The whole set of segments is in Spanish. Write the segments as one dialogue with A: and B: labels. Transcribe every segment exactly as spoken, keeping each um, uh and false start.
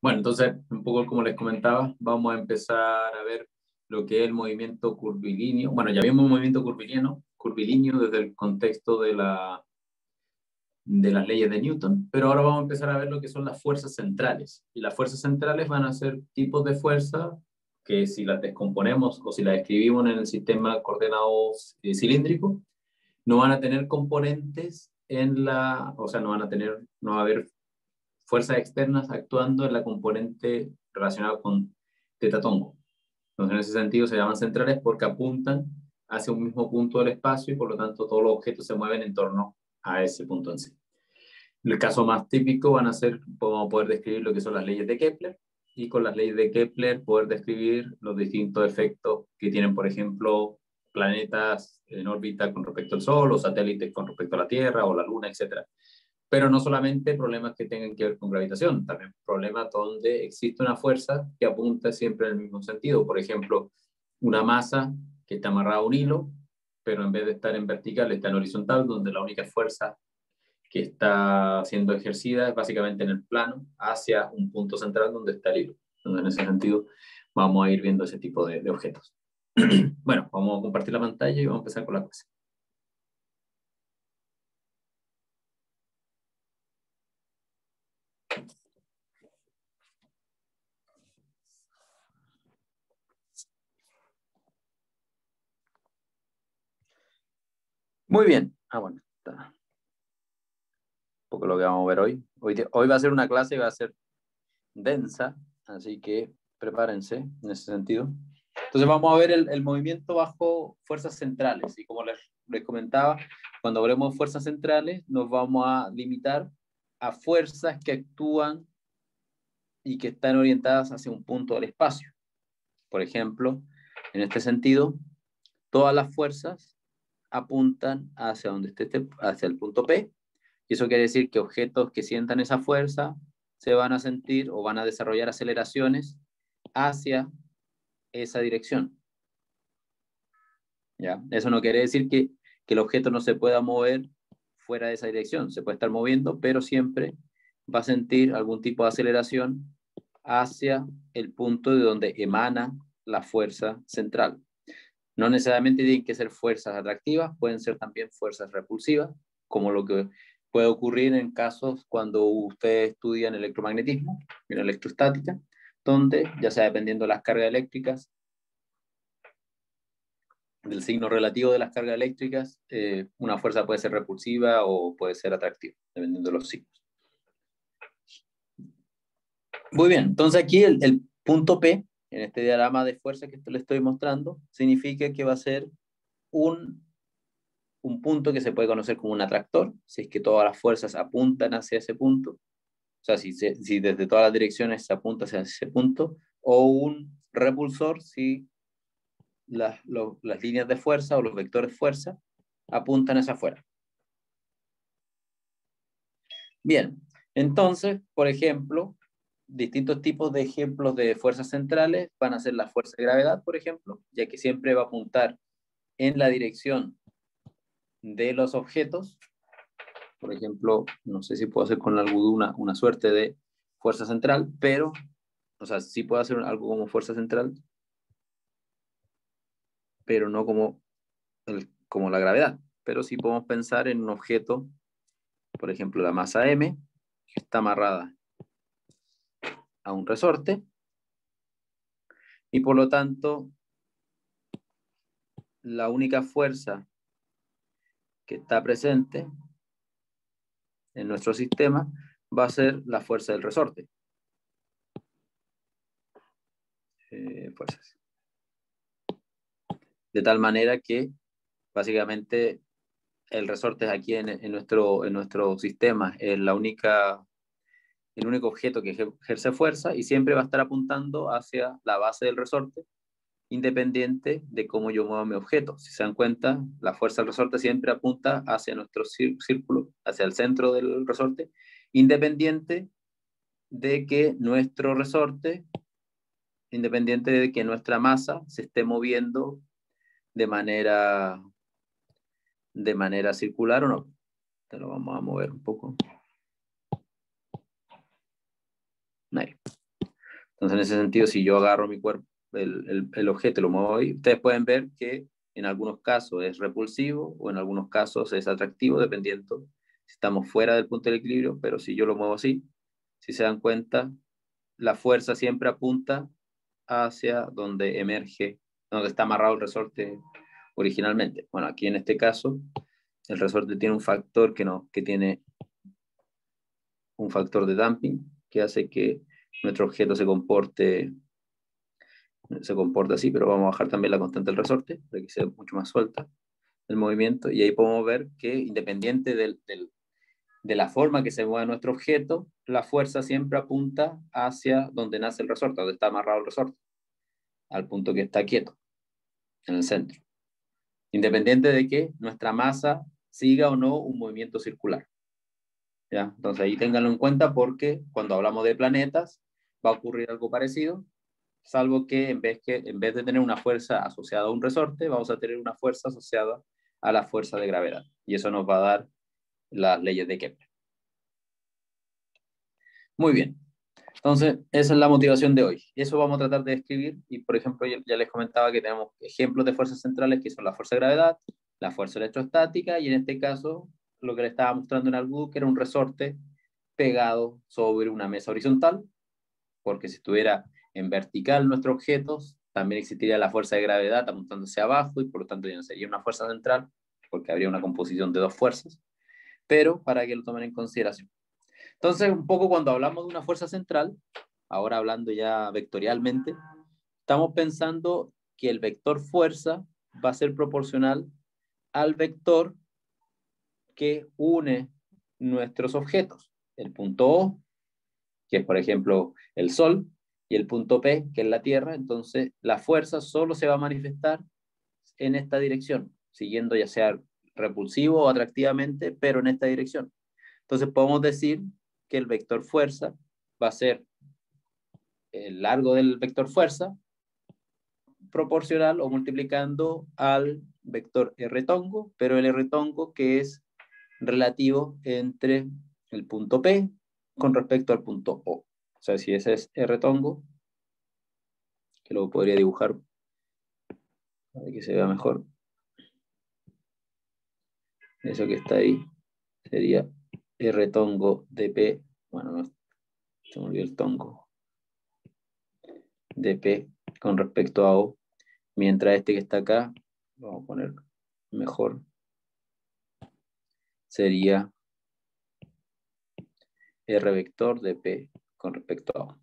A: Bueno, entonces, un poco como les comentaba, vamos a empezar a ver lo que es el movimiento curvilíneo. Bueno, ya vimos el movimiento curvilíneo, curvilíneo desde el contexto de, la, de las leyes de Newton, pero ahora vamos a empezar a ver lo que son las fuerzas centrales. Y las fuerzas centrales van a ser tipos de fuerza que si las descomponemos o si las escribimos en el sistema de coordenados eh, cilíndrico, no van a tener componentes en la, o sea, no van a tener, no va a haber fuerzas externas actuando en la componente relacionada con teta-tongo. Entonces, en ese sentido, se llaman centrales porque apuntan hacia un mismo punto del espacio y por lo tanto todos los objetos se mueven en torno a ese punto en sí. El caso más típico van a ser, podemos poder describir lo que son las leyes de Kepler y con las leyes de Kepler poder describir los distintos efectos que tienen, por ejemplo, planetas en órbita con respecto al Sol o satélites con respecto a la Tierra o la Luna, etcétera. Pero no solamente problemas que tengan que ver con gravitación, también problemas donde existe una fuerza que apunta siempre en el mismo sentido. Por ejemplo, una masa que está amarrada a un hilo, pero en vez de estar en vertical está en horizontal, donde la única fuerza que está siendo ejercida es básicamente en el plano hacia un punto central donde está el hilo. Entonces, en ese sentido, vamos a ir viendo ese tipo de, de objetos. Bueno, vamos a compartir la pantalla y vamos a empezar con la clase. Muy bien. Ah, bueno, está. Un poco lo que vamos a ver hoy. Hoy, hoy va a ser una clase que va a ser densa, así que prepárense en ese sentido. Entonces vamos a ver el, el movimiento bajo fuerzas centrales. Y como les, les comentaba, cuando hablemos de fuerzas centrales, nos vamos a limitar a fuerzas que actúan y que están orientadas hacia un punto del espacio. Por ejemplo, en este sentido, todas las fuerzas apuntan hacia donde esté, hacia el punto P, y eso quiere decir que objetos que sientan esa fuerza se van a sentir o van a desarrollar aceleraciones hacia esa dirección. ¿Ya? Eso no quiere decir que, que el objeto no se pueda mover fuera de esa dirección, se puede estar moviendo, pero siempre va a sentir algún tipo de aceleración hacia el punto de donde emana la fuerza central. No necesariamente tienen que ser fuerzas atractivas, pueden ser también fuerzas repulsivas, como lo que puede ocurrir en casos cuando ustedes estudian electromagnetismo, en electrostática, donde, ya sea dependiendo de las cargas eléctricas, del signo relativo de las cargas eléctricas, eh, una fuerza puede ser repulsiva o puede ser atractiva, dependiendo de los signos. Muy bien, entonces aquí el, el punto P, en este diagrama de fuerza que le estoy mostrando, significa que va a ser un, un punto que se puede conocer como un atractor, si es que todas las fuerzas apuntan hacia ese punto, o sea, si, se, si desde todas las direcciones se apunta hacia ese punto, o un repulsor si las, lo, las líneas de fuerza o los vectores de fuerza apuntan hacia afuera. Bien, entonces, por ejemplo, distintos tipos de ejemplos de fuerzas centrales van a ser la fuerza de gravedad, por ejemplo, ya que siempre va a apuntar en la dirección de los objetos. Por ejemplo, no sé si puedo hacer con algo una, una suerte de fuerza central, pero, o sea, sí puedo hacer algo como fuerza central, pero no como, el, como la gravedad. Pero sí podemos pensar en un objeto, por ejemplo, la masa M, que está amarrada a un resorte, y por lo tanto, la única fuerza que está presente en nuestro sistema va a ser la fuerza del resorte. Eh, fuerzas. De tal manera que básicamente el resorte es aquí en, en, nuestro, en nuestro sistema, es la única, el único objeto que ejerce fuerza y siempre va a estar apuntando hacia la base del resorte, independiente de cómo yo mueva mi objeto. Si se dan cuenta, la fuerza del resorte siempre apunta hacia nuestro círculo, hacia el centro del resorte, independiente de que nuestro resorte, independiente de que nuestra masa se esté moviendo de manera, de manera circular o no. Te lo vamos a mover un poco. Ahí. Entonces, en ese sentido, si yo agarro mi cuerpo, el, el, el objeto y lo muevo ahí, ustedes pueden ver que en algunos casos es repulsivo o en algunos casos es atractivo, dependiendo si estamos fuera del punto de equilibrio, pero si yo lo muevo así, si se dan cuenta, la fuerza siempre apunta hacia donde emerge, donde está amarrado el resorte originalmente. Bueno, aquí en este caso, el resorte tiene un factor que, no, que tiene un factor de damping que hace que nuestro objeto se comporte se comporta así, pero vamos a bajar también la constante del resorte para que sea mucho más suelta el movimiento, y ahí podemos ver que independiente del, del, de la forma que se mueve nuestro objeto, la fuerza siempre apunta hacia donde nace el resorte, donde está amarrado el resorte, al punto que está quieto, en el centro, independiente de que nuestra masa siga o no un movimiento circular. ¿Ya? Entonces ahí ténganlo en cuenta, porque cuando hablamos de planetas va a ocurrir algo parecido, salvo que en vez, que en vez de tener una fuerza asociada a un resorte, vamos a tener una fuerza asociada a la fuerza de gravedad. Y eso nos va a dar las leyes de Kepler. Muy bien. Entonces, esa es la motivación de hoy. Eso vamos a tratar de describir. Y, por ejemplo, ya les comentaba que tenemos ejemplos de fuerzas centrales, que son la fuerza de gravedad, la fuerza electrostática, y en este caso, lo que le estaba mostrando en algo, que era un resorte pegado sobre una mesa horizontal, porque si estuviera en vertical nuestro objeto, también existiría la fuerza de gravedad apuntándose abajo, y por lo tanto ya no sería una fuerza central, porque habría una composición de dos fuerzas, pero para que lo tomen en consideración. Entonces, un poco cuando hablamos de una fuerza central, ahora hablando ya vectorialmente, estamos pensando que el vector fuerza va a ser proporcional al vector que une nuestros objetos, el punto O, que es por ejemplo el Sol, y el punto P, que es la Tierra. Entonces la fuerza solo se va a manifestar en esta dirección, siguiendo ya sea repulsivo o atractivamente, pero en esta dirección. Entonces podemos decir que el vector fuerza va a ser el largo del vector fuerza proporcional o multiplicando al vector R tongo, pero el R tongo que es relativo entre el punto P con respecto al punto O. O sea, si ese es R tongo, que lo podría dibujar para que se vea mejor. Eso que está ahí sería R tongo de P. Bueno, no, se me olvidó el tongo. De P con respecto a O. Mientras este que está acá, vamos a poner mejor, sería R vector de P con respecto a O.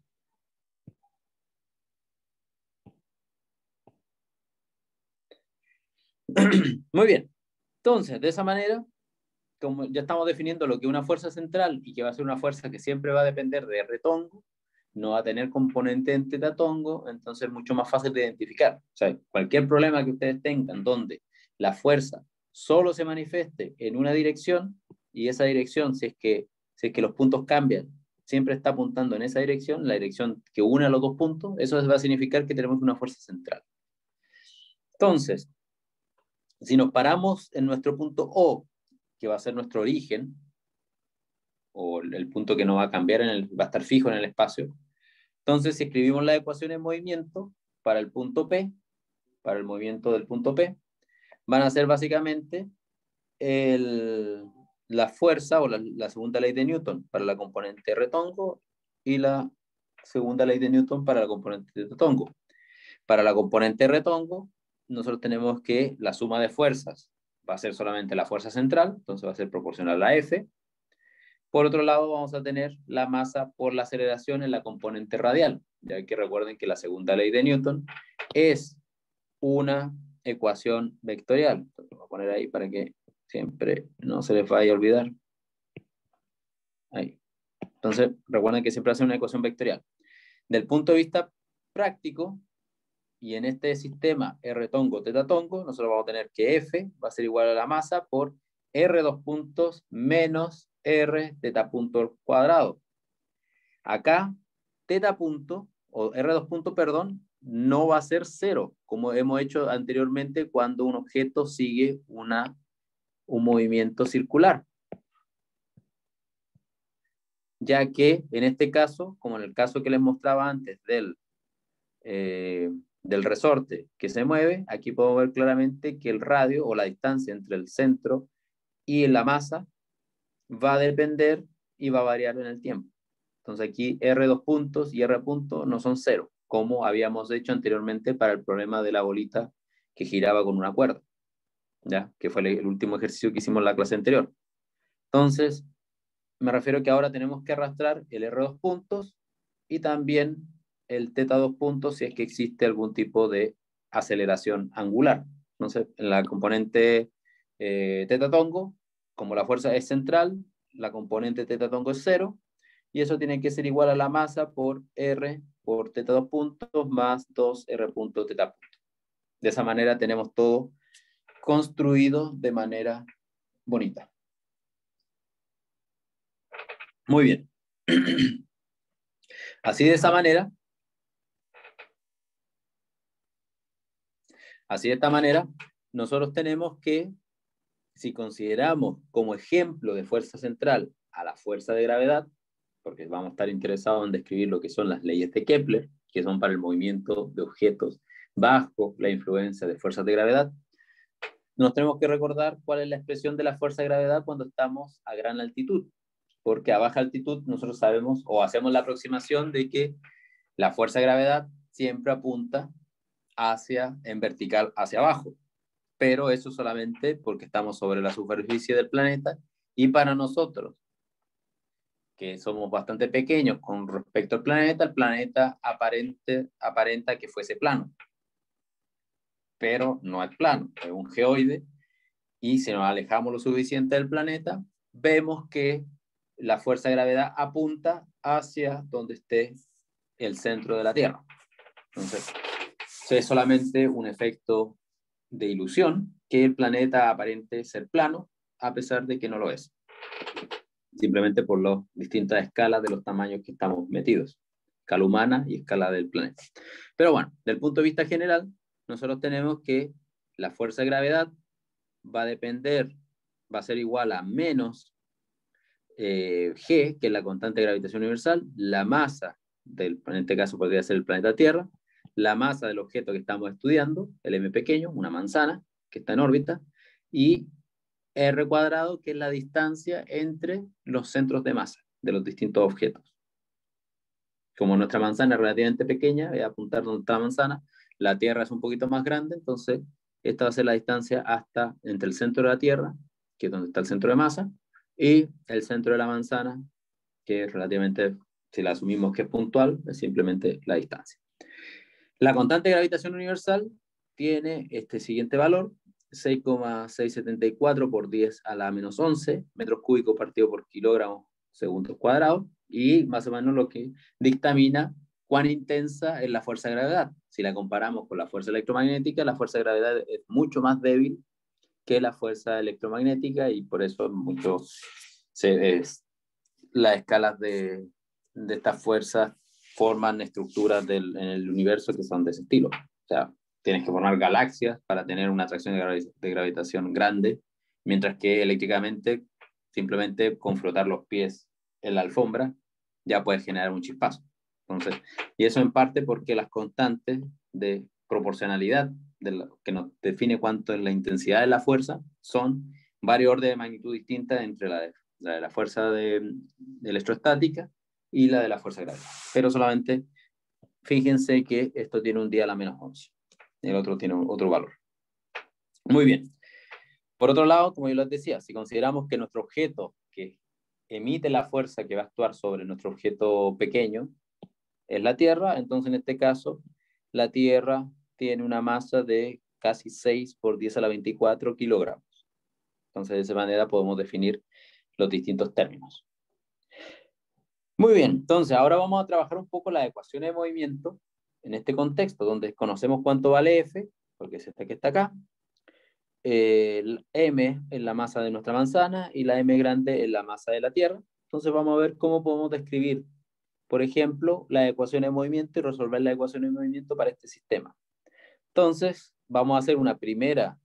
A: Muy bien. Entonces, de esa manera, como ya estamos definiendo lo que es una fuerza central y que va a ser una fuerza que siempre va a depender de R tongo, no va a tener componente en teta tongo, entonces es mucho más fácil de identificar. O sea, cualquier problema que ustedes tengan donde la fuerza solo se manifieste en una dirección, y esa dirección, si es que, si es que los puntos cambian, siempre está apuntando en esa dirección, la dirección que une a los dos puntos, eso va a significar que tenemos una fuerza central. Entonces, si nos paramos en nuestro punto O, que va a ser nuestro origen, o el punto que no va a cambiar, en el, va a estar fijo en el espacio, entonces si escribimos la ecuación en movimiento para el punto P, para el movimiento del punto P, van a ser básicamente el, la fuerza o la, la segunda ley de Newton para la componente R tongo y la segunda ley de Newton para la componente de tongo. Para la componente R tongo, nosotros tenemos que la suma de fuerzas va a ser solamente la fuerza central, entonces va a ser proporcional a F. Por otro lado, vamos a tener la masa por la aceleración en la componente radial, ya que recuerden que la segunda ley de Newton es una ecuación vectorial. Entonces, lo voy a poner ahí para que siempre no se les vaya a olvidar. Ahí. Entonces, recuerden que siempre hace una ecuación vectorial. Del punto de vista práctico, y en este sistema R tongo, teta tongo, nosotros vamos a tener que F va a ser igual a la masa por R dos puntos menos R teta punto al cuadrado. Acá, teta punto, o R dos punto, perdón, no va a ser cero, como hemos hecho anteriormente cuando un objeto sigue una, un movimiento circular. ya que en este caso, como en el caso que les mostraba antes del, eh, del resorte que se mueve, aquí podemos ver claramente que el radio o la distancia entre el centro y la masa va a depender y va a variar en el tiempo. Entonces aquí R dos puntos y R punto no son cero, como habíamos hecho anteriormente para el problema de la bolita que giraba con una cuerda, ¿ya? Que fue el último ejercicio que hicimos en la clase anterior. Entonces, me refiero que ahora tenemos que arrastrar el R dos puntos y también el teta dos puntos si es que existe algún tipo de aceleración angular. Entonces, en la componente eh, teta tongo, como la fuerza es central, la componente teta tongo es cero, y eso tiene que ser igual a la masa por R por teta dos puntos más dos R punto teta punto. De esa manera tenemos todo construido de manera bonita. Muy bien. Así de esa manera, así de esta manera, nosotros tenemos que, si consideramos como ejemplo de fuerza central a la fuerza de gravedad, porque vamos a estar interesados en describir lo que son las leyes de Kepler, que son para el movimiento de objetos bajo la influencia de fuerzas de gravedad, nos tenemos que recordar cuál es la expresión de la fuerza de gravedad cuando estamos a gran altitud, porque a baja altitud nosotros sabemos o hacemos la aproximación de que la fuerza de gravedad siempre apunta hacia, en vertical hacia abajo, pero eso solamente porque estamos sobre la superficie del planeta, y para nosotros, que somos bastante pequeños con respecto al planeta, el planeta aparente, aparenta que fuese plano, pero no es plano, es un geoide, y si nos alejamos lo suficiente del planeta, vemos que la fuerza de gravedad apunta hacia donde esté el centro de la Tierra. Entonces, es solamente un efecto de ilusión que el planeta aparente ser plano, a pesar de que no lo es. Simplemente por las distintas escalas de los tamaños que estamos metidos. Escala humana y escala del planeta. Pero bueno, del punto de vista general, nosotros tenemos que la fuerza de gravedad va a depender, va a ser igual a menos eh, G, que es la constante de gravitación universal, la masa, del, en este caso podría ser el planeta Tierra, la masa del objeto que estamos estudiando, el m pequeño, una manzana que está en órbita, y R cuadrado, que es la distancia entre los centros de masa de los distintos objetos. Como nuestra manzana es relativamente pequeña, voy a apuntar donde está la manzana, la Tierra es un poquito más grande, entonces esta va a ser la distancia hasta entre el centro de la Tierra, que es donde está el centro de masa, y el centro de la manzana, que es relativamente, si la asumimos que es puntual, es simplemente la distancia. La constante de gravitación universal tiene este siguiente valor, seis coma seiscientos setenta y cuatro por diez a la menos once metros cúbicos partido por kilogramo segundos cuadrados, y más o menos lo que dictamina cuán intensa es la fuerza de gravedad. Si la comparamos con la fuerza electromagnética, la fuerza de gravedad es mucho más débil que la fuerza electromagnética, y por eso mucho se, es, las escalas de, de estas fuerzas forman estructuras del, en el universo que son de ese estilo. O sea, tienes que formar galaxias para tener una atracción de, gravi de gravitación grande, mientras que eléctricamente, simplemente con frotar los pies en la alfombra, ya puedes generar un chispazo. Entonces, y eso en parte porque las constantes de proporcionalidad de la, que nos define cuánto es la intensidad de la fuerza son varios órdenes de magnitud distintas entre la de la, de la fuerza de, de electrostática y la de la fuerza de gravedad. Pero solamente fíjense que esto tiene un día a la menos once, el otro tiene otro valor. Muy bien. Por otro lado, como yo les decía, si consideramos que nuestro objeto que emite la fuerza que va a actuar sobre nuestro objeto pequeño es la Tierra, entonces en este caso la Tierra tiene una masa de casi seis por diez a la veinticuatro kilogramos. Entonces de esa manera podemos definir los distintos términos. Muy bien, entonces ahora vamos a trabajar un poco las ecuaciones de movimiento en este contexto, donde conocemos cuánto vale F, porque es esta que está acá, el M es la masa de nuestra manzana y la M grande es la masa de la Tierra. Entonces vamos a ver cómo podemos describir, por ejemplo, la ecuación de movimiento y resolver la ecuación de movimiento para este sistema. Entonces vamos a hacer una primera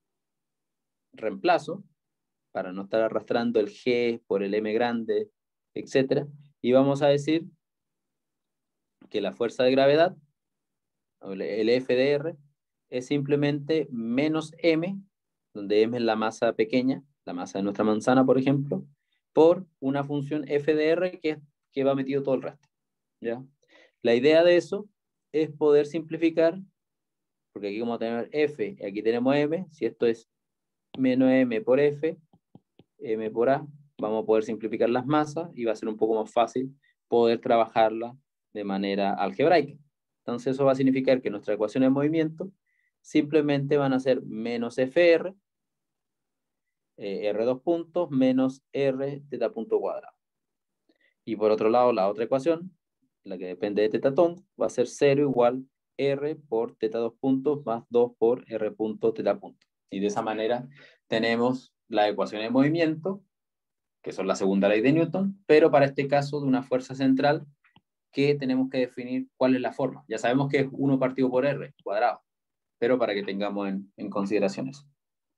A: reemplazo para no estar arrastrando el G por el M grande etcétera. Y vamos a decir que la fuerza de gravedad, el F de R, es simplemente menos M, donde M es la masa pequeña, la masa de nuestra manzana, por ejemplo, por una función F de R que, que va metido todo el resto. ¿Ya? La idea de eso es poder simplificar, porque aquí vamos a tener F y aquí tenemos M, si esto es menos M por F, M por A, vamos a poder simplificar las masas y va a ser un poco más fácil poder trabajarla de manera algebraica. Entonces eso va a significar que nuestras ecuaciones de movimiento simplemente van a ser menos F R, eh, R dos puntos, menos R teta punto cuadrado. Y por otro lado, la otra ecuación, la que depende de teta ton, va a ser cero igual R por teta dos puntos más dos por R punto teta punto. Y de esa manera tenemos la ecuación de movimiento, que son la segunda ley de Newton, pero para este caso de una fuerza central que tenemos que definir cuál es la forma. Ya sabemos que es uno partido por R cuadrado, pero para que tengamos en, en consideración eso.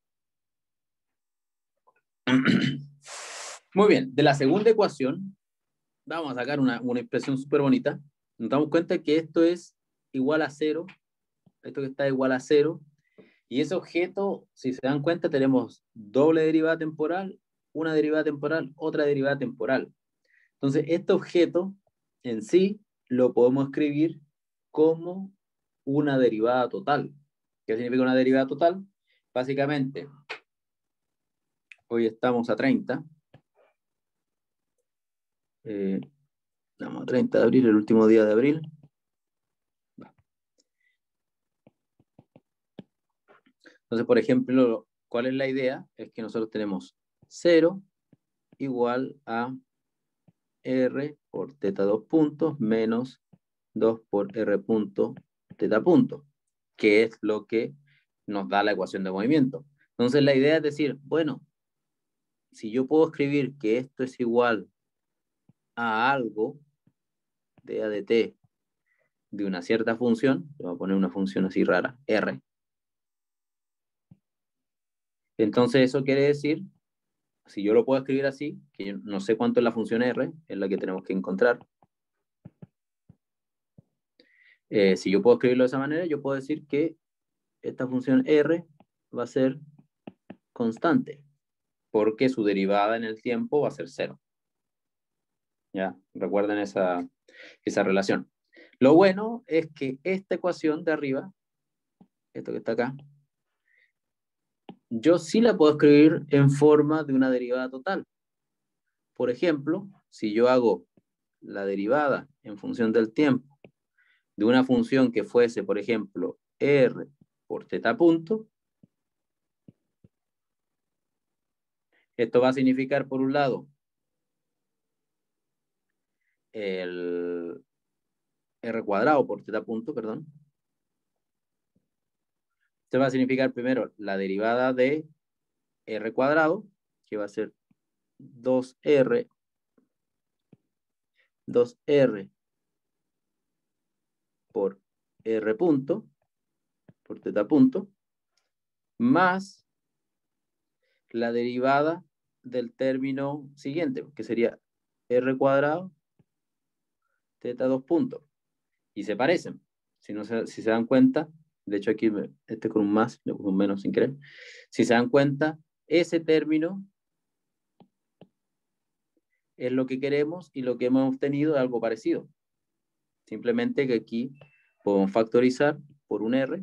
A: Muy bien, de la segunda ecuación vamos a sacar una, una expresión súper bonita. Nos damos cuenta que esto es igual a cero, esto que está igual a cero, y ese objeto, si se dan cuenta, tenemos doble derivada temporal, una derivada temporal, otra derivada temporal. Entonces, este objeto en sí lo podemos escribir como una derivada total. ¿Qué significa una derivada total? Básicamente, hoy estamos a treinta. Eh, estamos a treinta de abril, el último día de abril. Entonces, por ejemplo, ¿cuál es la idea? Es que nosotros tenemos cero igual a R por teta dos puntos menos dos por R punto teta punto, que es lo que nos da la ecuación de movimiento. Entonces la idea es decir, bueno, si yo puedo escribir que esto es igual a algo de A de T de una cierta función, le voy a poner una función así rara, R. Entonces eso quiere decir, si yo lo puedo escribir así, que yo no sé cuánto es la función R, es la que tenemos que encontrar. Eh, si yo puedo escribirlo de esa manera, yo puedo decir que esta función R va a ser constante, porque su derivada en el tiempo va a ser cero. ¿Ya? Recuerden esa, esa relación. Lo bueno es que esta ecuación de arriba, esto que está acá, yo sí la puedo escribir en forma de una derivada total. Por ejemplo, si yo hago la derivada en función del tiempo de una función que fuese, por ejemplo, R por teta punto, esto va a significar, por un lado, el R cuadrado por teta punto, perdón. Esto va a significar primero la derivada de R cuadrado, que va a ser dos R, dos R por R punto, por teta punto, más la derivada del término siguiente, que sería R cuadrado, teta dos puntos. Y se parecen. Si, no se, si se dan cuenta, de hecho aquí me, este con un más, le puse un menos sin querer. Si se dan cuenta, ese término es lo que queremos y lo que hemos obtenido es algo parecido. Simplemente que aquí podemos factorizar por un R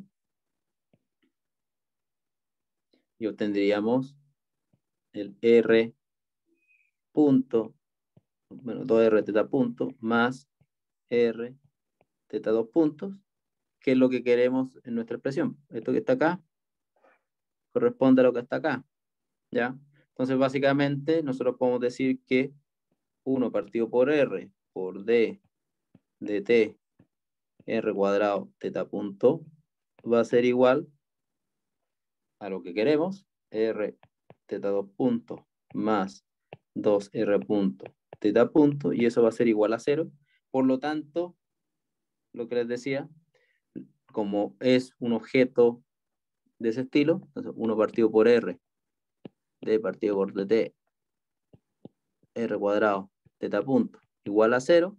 A: y obtendríamos el R punto, bueno, dos R teta punto más R teta dos puntos, que es lo que queremos en nuestra expresión. Esto que está acá corresponde a lo que está acá, ¿ya? Entonces, básicamente, nosotros podemos decir que uno partido por R por D de T R cuadrado teta punto va a ser igual a lo que queremos, R teta dos puntos más dos R punto teta punto, y eso va a ser igual a cero. Por lo tanto, lo que les decía, como es un objeto de ese estilo, entonces uno partido por R, D partido por dt, R cuadrado,
B: teta punto igual a cero,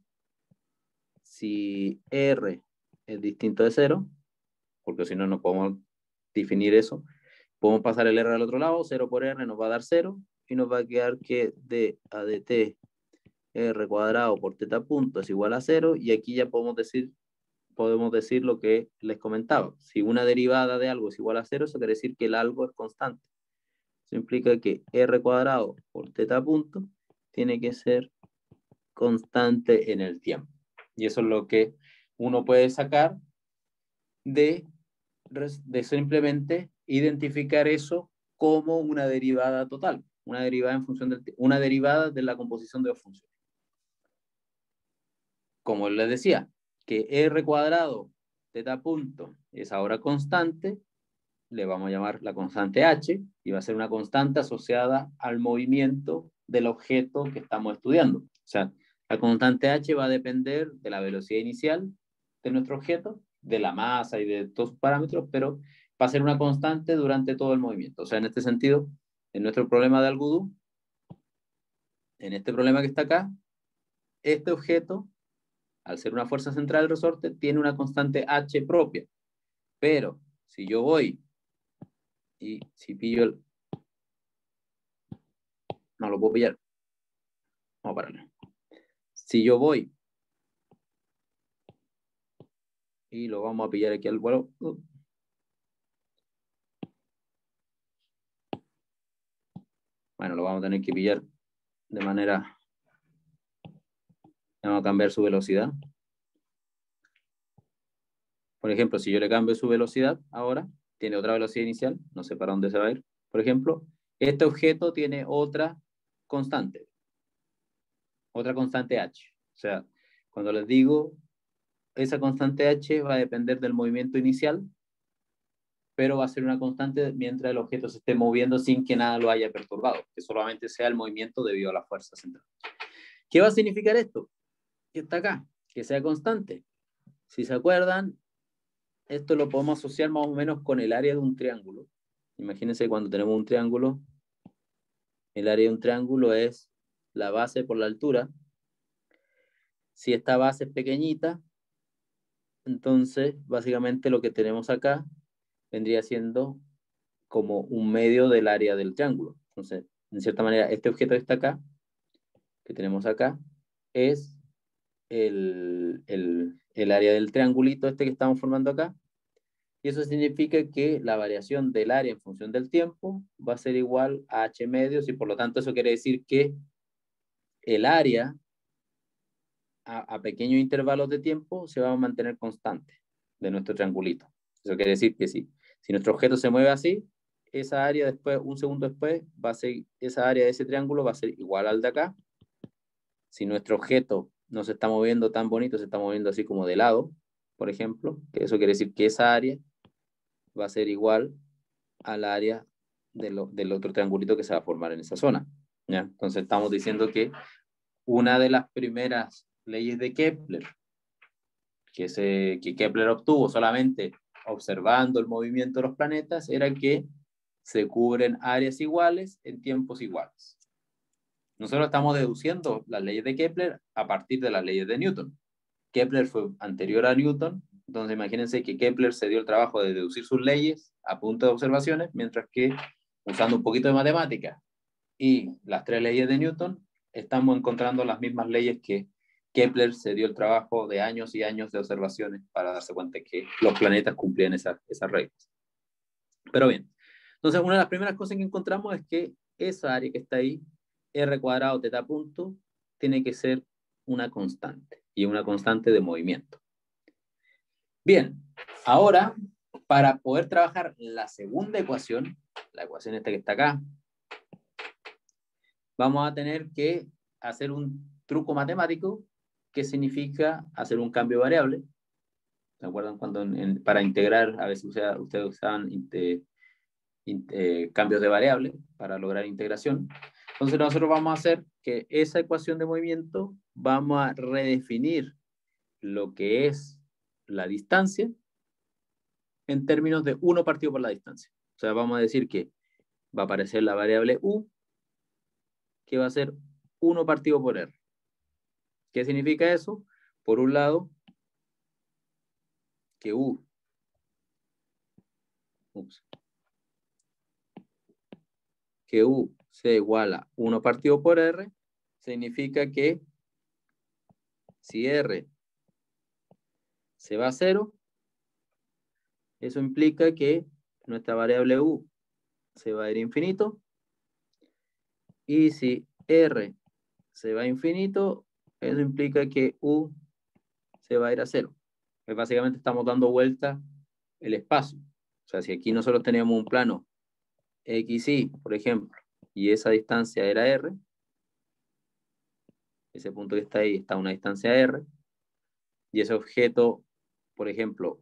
B: si R es distinto de cero, porque si no, no podemos definir eso, podemos pasar el R al otro lado, cero por R nos va a dar cero, y nos va a quedar que d a dt R cuadrado por teta punto es igual a cero, y aquí ya podemos decir, podemos decir lo que les comentaba. Si una derivada de algo es igual a cero, eso quiere decir que el algo es constante. Eso implica que R cuadrado por teta punto tiene que ser constante en el tiempo. Y eso es lo que uno puede sacar de, de simplemente identificar eso como una derivada total, una derivada en función del, una derivada de la composición de dos funciones. Como les decía, que R cuadrado teta punto es ahora constante, le vamos a llamar la constante H, y va a ser una constante asociada al movimiento del objeto que estamos estudiando. O sea, la constante H va a depender de la velocidad inicial de nuestro objeto, de la masa y de todos sus parámetros, pero va a ser una constante durante todo el movimiento. O sea, en este sentido, en nuestro problema de Algudú, en este problema que está acá, este objeto, al ser una fuerza central del resorte, tiene una constante H propia. Pero si yo voy y si pillo el... No lo puedo pillar. Vamos a pararlo. Si yo voy y lo vamos a pillar aquí al vuelo, uh, bueno, lo vamos a tener que pillar de manera... Vamos a cambiar su velocidad. Por ejemplo, si yo le cambio su velocidad ahora, tiene otra velocidad inicial, no sé para dónde se va a ir. Por ejemplo, este objeto tiene otra constante, otra constante H. O sea, cuando les digo, esa constante H va a depender del movimiento inicial, pero va a ser una constante mientras el objeto se esté moviendo sin que nada lo haya perturbado, que solamente sea el movimiento debido a la fuerza central. ¿Qué va a significar esto? Que está acá, que sea constante. Si se acuerdan, esto lo podemos asociar más o menos con el área de un triángulo. Imagínense cuando tenemos un triángulo, el área de un triángulo es la base por la altura. Si esta base es pequeñita, entonces básicamente lo que tenemos acá vendría siendo como un medio del área del triángulo. Entonces, en cierta manera, este objeto que está acá, que tenemos acá, es el, el, el área del triangulito este que estamos formando acá. Y eso significa que la variación del área en función del tiempo va a ser igual a h medios, y por lo tanto eso quiere decir que el área a, a pequeños intervalos de tiempo se va a mantener constante de nuestro triangulito. Eso quiere decir que si, si nuestro objeto se mueve así, esa área después, un segundo después, va a ser, esa área de ese triángulo va a ser igual al de acá. Si nuestro objeto no se está moviendo tan bonito, se está moviendo así como de lado, por ejemplo, que eso quiere decir que esa área va a ser igual al área de lo, del otro triangulito que se va a formar en esa zona. ¿Ya? Entonces estamos diciendo que una de las primeras leyes de Kepler, que, se, que Kepler obtuvo solamente observando el movimiento de los planetas, era que se cubren áreas iguales en tiempos iguales. Nosotros estamos deduciendo las leyes de Kepler a partir de las leyes de Newton. Kepler fue anterior a Newton, entonces imagínense que Kepler se dio el trabajo de deducir sus leyes a punto de observaciones, mientras que usando un poquito de matemática y las tres leyes de Newton, estamos encontrando las mismas leyes que Kepler se dio el trabajo de años y años de observaciones para darse cuenta que los planetas cumplían esas, esas reglas. Pero bien, entonces una de las primeras cosas que encontramos es que esa área que está ahí, r cuadrado teta punto, tiene que ser una constante, y una constante de movimiento. Bien, ahora, para poder trabajar la segunda ecuación, la ecuación esta que está acá, vamos a tener que hacer un truco matemático que significa hacer un cambio de variable. ¿Se acuerdan cuando en, en, para integrar a veces ustedes, ustedes usaban inte, inte, cambios de variable para lograr integración? Entonces nosotros vamos a hacer que esa ecuación de movimiento, vamos a redefinir lo que es la distancia en términos de uno partido por la distancia. O sea, vamos a decir que va a aparecer la variable u, que va a ser uno partido por r. ¿Qué significa eso? Por un lado, que U, ups, que U sea igual a uno partido por R, significa que si R se va a cero, eso implica que nuestra variable U se va a ir a infinito, y si R se va a infinito, eso implica que U se va a ir a cero. Pues básicamente estamos dando vuelta el espacio. O sea, si aquí nosotros teníamos un plano X Y, por ejemplo, y esa distancia era R, ese punto que está ahí está a una distancia R, y ese objeto, por ejemplo,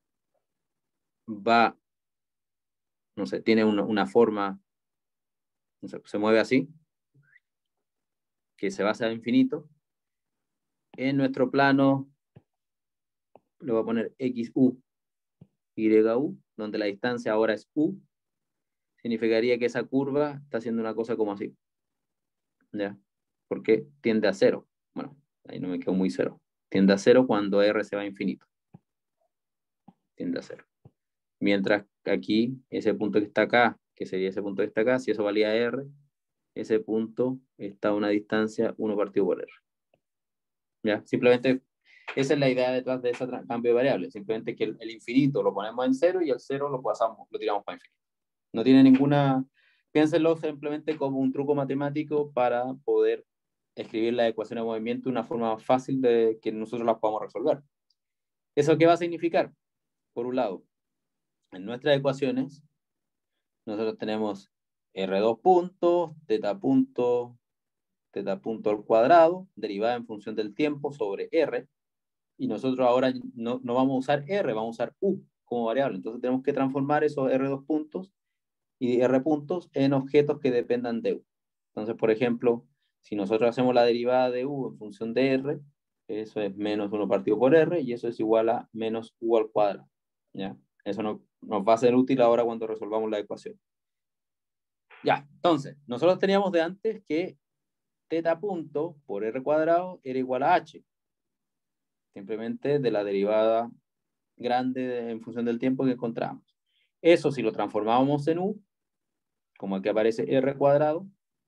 B: va, no sé, tiene una, una forma, no sé, se mueve así, que se va hacia el infinito. En nuestro plano le voy a poner X U, Y U, donde la distancia ahora es U, significaría que esa curva está haciendo una cosa como así. ¿Ya? Porque tiende a cero. Bueno, ahí no me quedo muy cero. Tiende a cero cuando R se va a infinito. Tiende a cero. Mientras que aquí, ese punto que está acá, que sería ese punto que está acá, si eso valía R, ese punto está a una distancia uno partido por R. ¿Ya? Simplemente, esa es la idea detrás de ese cambio de variable. Simplemente que el, el infinito lo ponemos en cero y el cero lo, pasamos, lo tiramos para infinito. No tiene ninguna... Piénsenlo simplemente como un truco matemático para poder escribir la ecuación de movimiento de una forma más fácil de que nosotros las podamos resolver. ¿Eso qué va a significar? Por un lado, en nuestras ecuaciones, nosotros tenemos R dos puntos, teta punto, teta punto al cuadrado, derivada en función del tiempo sobre R, y nosotros ahora no, no vamos a usar R, vamos a usar U como variable. Entonces tenemos que transformar esos R dos puntos y R puntos en objetos que dependan de U. Entonces, por ejemplo, si nosotros hacemos la derivada de U en función de R, eso es menos uno partido por R, y eso es igual a menos U al cuadrado. ¿Ya? Eso no, nos va a ser útil ahora cuando resolvamos la ecuación. Ya, entonces, nosotros teníamos de antes que teta punto por R cuadrado era igual a H. Simplemente de la derivada grande en función del tiempo que encontramos. Eso, si lo transformábamos en U, como aquí aparece R cuadrado,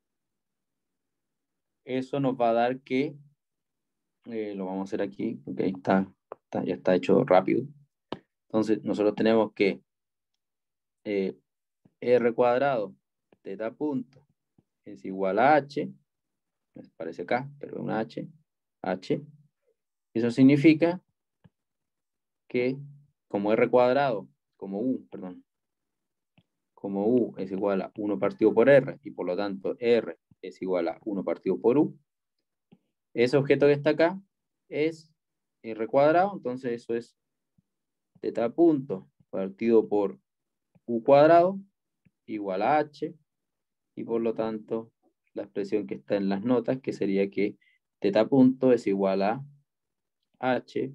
B: eso nos va a dar que, eh, lo vamos a hacer aquí, porque ahí está, está, ya está hecho rápido. Entonces, nosotros tenemos que eh, R cuadrado, teta punto, es igual a H, me parece acá, pero es una H, H. Eso significa que como R cuadrado, como U, perdón, como U es igual a uno partido por R, y por lo tanto R es igual a uno partido por U, ese objeto que está acá es R cuadrado, entonces eso es teta punto partido por U cuadrado igual a H, y por lo tanto la expresión que está en las notas, que sería que teta punto es igual a H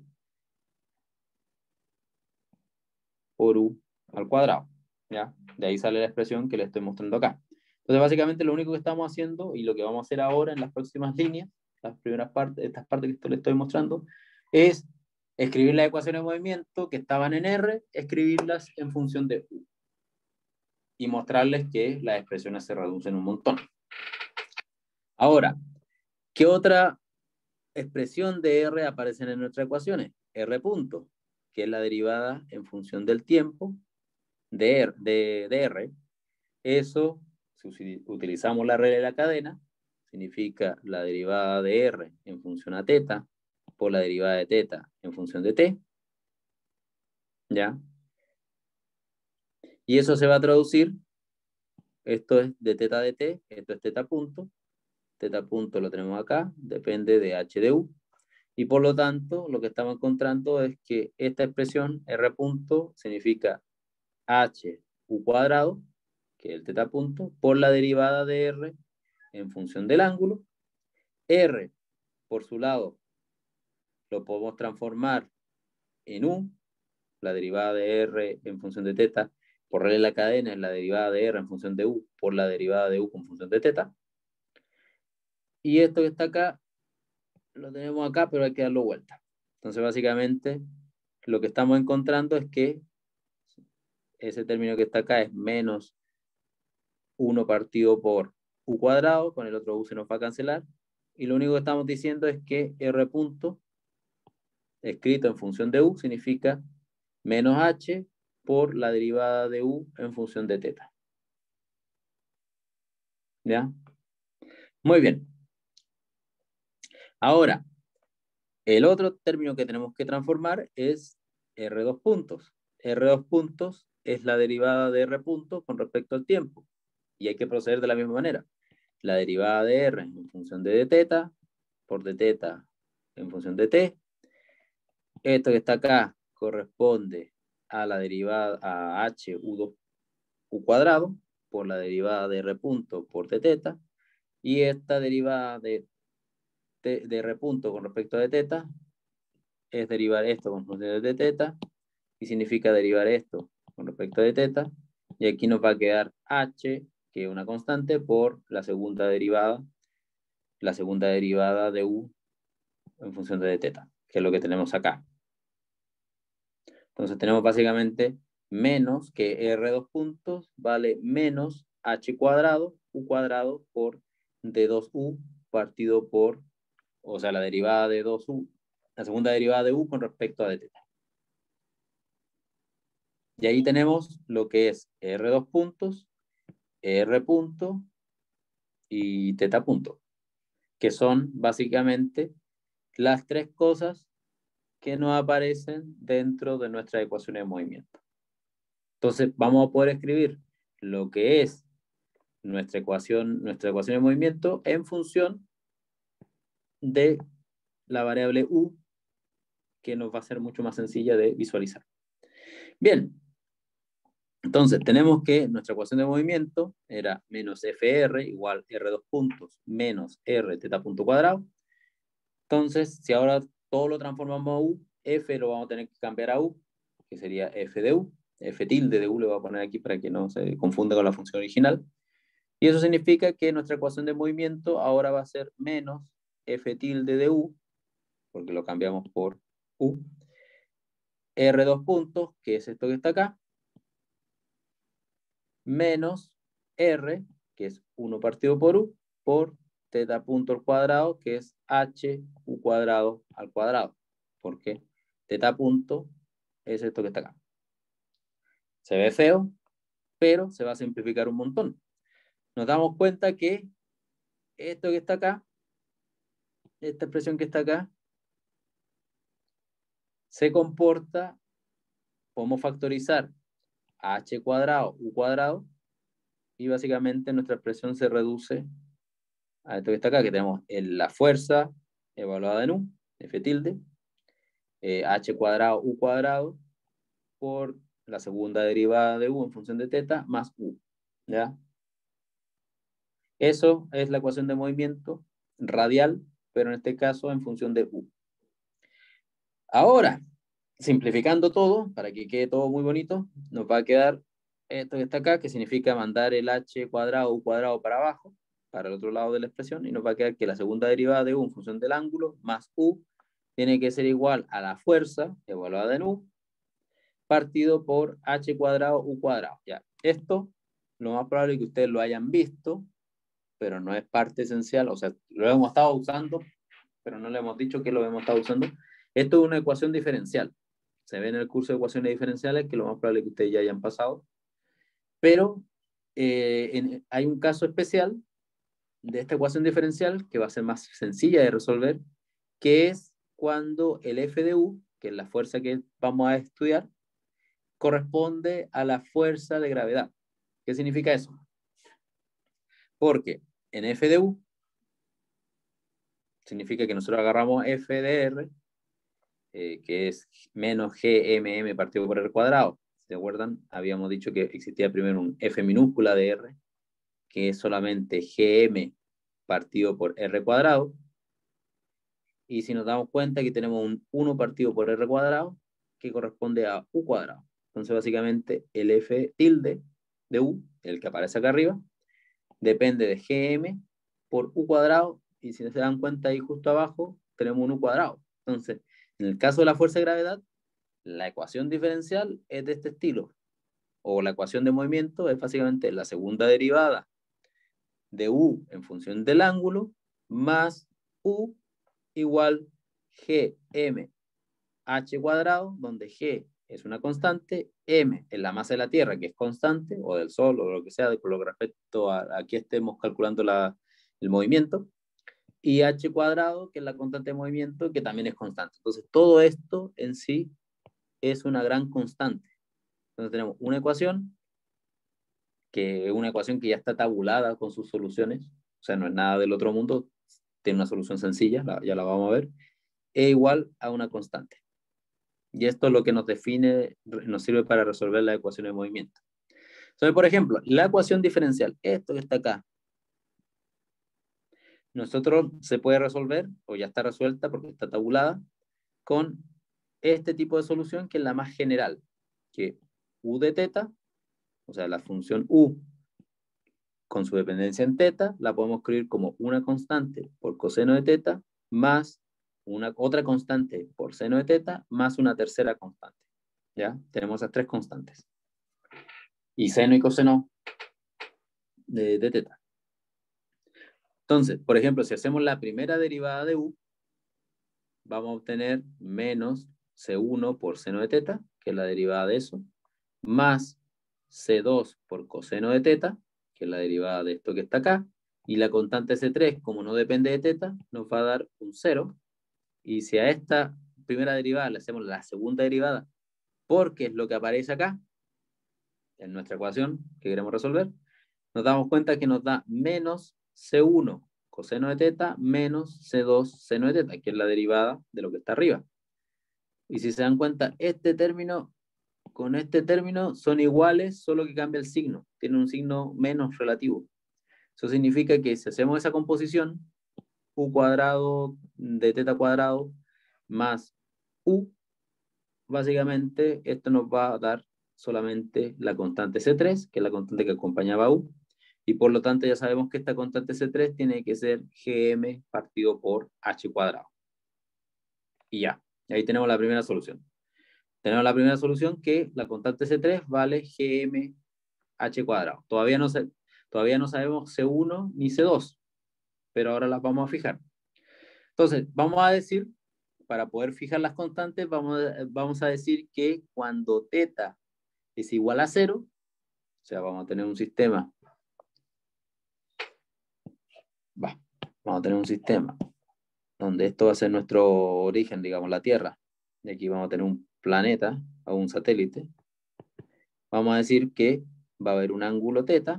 B: por U al cuadrado. ¿Ya? De ahí sale la expresión que le estoy mostrando acá. Entonces, básicamente lo único que estamos haciendo y lo que vamos a hacer ahora en las próximas líneas, las primeras partes, estas partes que esto le estoy mostrando, es escribir las ecuaciones de movimiento que estaban en R, escribirlas en función de U. Y mostrarles que las expresiones se reducen un montón. Ahora, ¿qué otra expresión de R aparecen en nuestras ecuaciones? R punto, que es la derivada en función del tiempo de R. De, de R. Eso, si utilizamos la regla de la cadena, significa la derivada de R en función a teta por la derivada de teta en función de t. ¿Ya? Y eso se va a traducir, esto es de teta de t, esto es teta punto, teta punto lo tenemos acá, depende de h de u, y por lo tanto lo que estamos encontrando es que esta expresión R punto significa h u cuadrado, que es el teta punto, por la derivada de R en función del ángulo. R, por su lado, lo podemos transformar en U, la derivada de R en función de teta, por regla de la cadena es la derivada de R en función de U, por la derivada de U con función de teta. Y esto que está acá lo tenemos acá, pero hay que darlo vuelta. Entonces, básicamente, lo que estamos encontrando es que ese término que está acá es menos uno partido por u cuadrado, con el otro u se nos va a cancelar, y lo único que estamos diciendo es que r punto, escrito en función de u, significa menos h por la derivada de u en función de teta. ¿Ya? Muy bien. Ahora, el otro término que tenemos que transformar es r dos puntos. r dos puntos es la derivada de r punto con respecto al tiempo. Y hay que proceder de la misma manera. La derivada de r en función de d teta por d teta en función de t. Esto que está acá corresponde a la derivada a h u dos u cuadrado por la derivada de r punto por d teta. Y esta derivada de, de, de r punto con respecto a d teta es derivar esto con función de d teta y significa derivar esto con respecto a d teta. Y aquí nos va a quedar h, que es una constante, por la segunda derivada, la segunda derivada de u en función de d teta, que es lo que tenemos acá. Entonces tenemos básicamente menos que r dos puntos vale menos h cuadrado, u cuadrado por d dos u partido por, o sea, la derivada de dos u, la segunda derivada de u con respecto a d teta. Y ahí tenemos lo que es r dos puntos, r punto y teta punto, que son básicamente las tres cosas que nos aparecen dentro de nuestra ecuación de movimiento. Entonces vamos a poder escribir lo que es nuestra ecuación, nuestra ecuación de movimiento en función de la variable u, que nos va a ser mucho más sencilla de visualizar. Bien, entonces tenemos que nuestra ecuación de movimiento era menos fr igual r dos puntos menos r teta punto cuadrado. Entonces, si ahora todo lo transformamos a u, f lo vamos a tener que cambiar a u, que sería f de u. F tilde de u le voy a poner aquí para que no se confunda con la función original. Y eso significa que nuestra ecuación de movimiento ahora va a ser menos f tilde de u, porque lo cambiamos por u, r dos puntos, que es esto que está acá, menos r, que es uno partido por u, por teta punto al cuadrado, que es h u cuadrado al cuadrado, porque teta punto es esto que está acá. Se ve feo, pero se va a simplificar un montón. Nos damos cuenta que esto que está acá, esta expresión que está acá, se comporta, podemos factorizar a h cuadrado, u cuadrado, y básicamente nuestra expresión se reduce a esto que está acá, que tenemos en la fuerza evaluada en u, f tilde, eh, h cuadrado, u cuadrado, por la segunda derivada de u en función de teta, más u, ¿ya? Eso es la ecuación de movimiento radial, pero en este caso en función de u. Ahora, simplificando todo, para que quede todo muy bonito, nos va a quedar esto que está acá, que significa mandar el h cuadrado, u cuadrado para abajo, para el otro lado de la expresión, y nos va a quedar que la segunda derivada de u en función del ángulo, más u, tiene que ser igual a la fuerza evaluada en u, partido por h cuadrado, u cuadrado. Ya, esto, lo más probable es que ustedes lo hayan visto, pero no es parte esencial, o sea, lo hemos estado usando, pero no le hemos dicho que lo hemos estado usando. Esto es una ecuación diferencial. Se ve en el curso de ecuaciones diferenciales, que lo más probable es que ustedes ya hayan pasado. Pero eh, en, hay un caso especial de esta ecuación diferencial que va a ser más sencilla de resolver, que es cuando el f de u, que es la fuerza que vamos a estudiar, corresponde a la fuerza de gravedad. ¿Qué significa eso? Porque en f de u significa que nosotros agarramos f de r, eh, que es menos gmm partido por r cuadrado. Si se acuerdan, habíamos dicho que existía primero un f minúscula de r, que es solamente gm partido por r cuadrado. Y si nos damos cuenta, aquí tenemos un uno partido por r cuadrado, que corresponde a u cuadrado. Entonces, básicamente, el f tilde de u, el que aparece acá arriba, depende de gm por u cuadrado, y si se dan cuenta ahí justo abajo, tenemos un U cuadrado. Entonces, en el caso de la fuerza de gravedad, la ecuación diferencial es de este estilo. O la ecuación de movimiento es básicamente la segunda derivada de U en función del ángulo más U igual Gm h cuadrado, donde G es una constante, M es la masa de la Tierra, que es constante, o del Sol, o lo que sea, con lo que respecto a aquí estemos calculando la, el movimiento, y h cuadrado, que es la constante de movimiento, que también es constante. Entonces, todo esto en sí es una gran constante. Entonces, tenemos una ecuación, que es una ecuación que ya está tabulada con sus soluciones, o sea, no es nada del otro mundo, tiene una solución sencilla, la, ya la vamos a ver, e igual a una constante. Y esto es lo que nos define, nos sirve para resolver la ecuación de movimiento. Entonces, por ejemplo, la ecuación diferencial, esto que está acá, nosotros se puede resolver, o ya está resuelta porque está tabulada, con este tipo de solución que es la más general, que U de teta, o sea, la función U con su dependencia en teta, la podemos escribir como una constante por coseno de teta más una, otra constante por seno de teta más una tercera constante. ¿Ya? Tenemos esas tres constantes. Y seno y coseno de, de teta. Entonces, por ejemplo, si hacemos la primera derivada de U, vamos a obtener menos C uno por seno de teta, que es la derivada de eso, más C dos por coseno de teta, que es la derivada de esto que está acá, y la constante C tres, como no depende de teta, nos va a dar un cero. Y si a esta primera derivada le hacemos la segunda derivada, porque es lo que aparece acá, en nuestra ecuación que queremos resolver, nos damos cuenta que nos da menos C uno coseno de teta menos C dos seno de teta, que es la derivada de lo que está arriba. Y si se dan cuenta, este término con este término son iguales, solo que cambia el signo. Tiene un signo menos relativo. Eso significa que si hacemos esa composición, U cuadrado de teta cuadrado más U, básicamente esto nos va a dar solamente la constante C tres, que es la constante que acompañaba a U, y por lo tanto ya sabemos que esta constante C tres tiene que ser Gm partido por H cuadrado. Y ya, ahí tenemos la primera solución. Tenemos la primera solución que la constante C tres vale Gm H cuadrado. Todavía no, se, todavía no sabemos C uno ni C dos, pero ahora las vamos a fijar. Entonces, vamos a decir, para poder fijar las constantes, vamos a, vamos a decir que cuando teta es igual a cero, o sea, vamos a tener un sistema, va, vamos a tener un sistema donde esto va a ser nuestro origen, digamos, la Tierra, y aquí vamos a tener un planeta o un satélite. Vamos a decir que va a haber un ángulo teta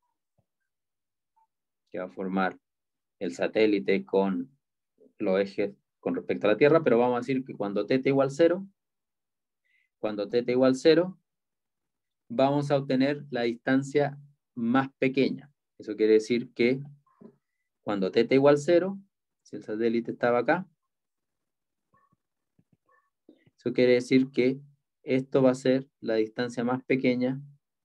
B: que va a formar el satélite con los ejes con respecto a la Tierra, pero vamos a decir que cuando teta igual cero, cuando teta igual cero, vamos a obtener la distancia más pequeña. Eso quiere decir que cuando teta igual cero, si el satélite estaba acá, eso quiere decir que esto va a ser la distancia más pequeña,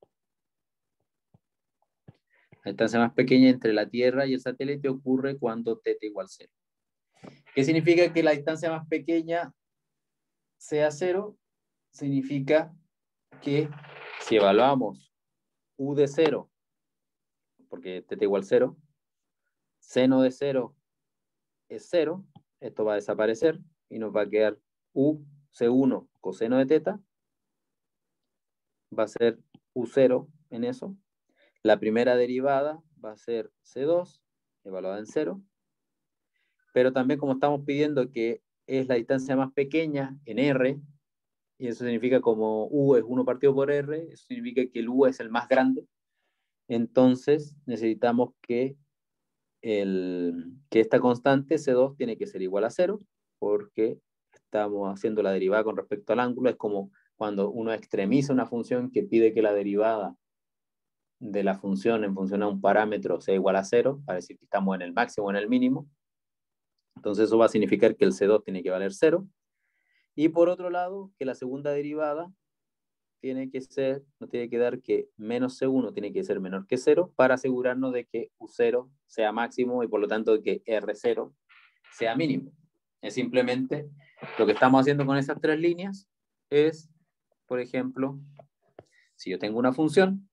B: la distancia más pequeña entre la Tierra y el satélite ocurre cuando teta igual cero. ¿Qué significa que la distancia más pequeña sea cero? Significa que si evaluamos U de cero, porque teta igual cero, seno de cero es cero, esto va a desaparecer y nos va a quedar U C uno coseno de teta, va a ser U cero en eso. La primera derivada va a ser C dos, evaluada en cero, pero también como estamos pidiendo que es la distancia más pequeña en R, y eso significa como U es uno partido por R, eso significa que el U es el más grande, entonces necesitamos que, el, que esta constante C dos tiene que ser igual a cero, porque estamos haciendo la derivada con respecto al ángulo. Es como cuando uno extremiza una función que pide que la derivada de la función en función a un parámetro sea igual a cero, para decir que estamos en el máximo o en el mínimo. Entonces eso va a significar que el C dos tiene que valer cero. Y por otro lado, que la segunda derivada tiene que ser, no tiene que dar que menos C uno tiene que ser menor que cero para asegurarnos de que U cero sea máximo y por lo tanto que R cero sea mínimo. Es simplemente, lo que estamos haciendo con esas tres líneas es, por ejemplo, si yo tengo una función,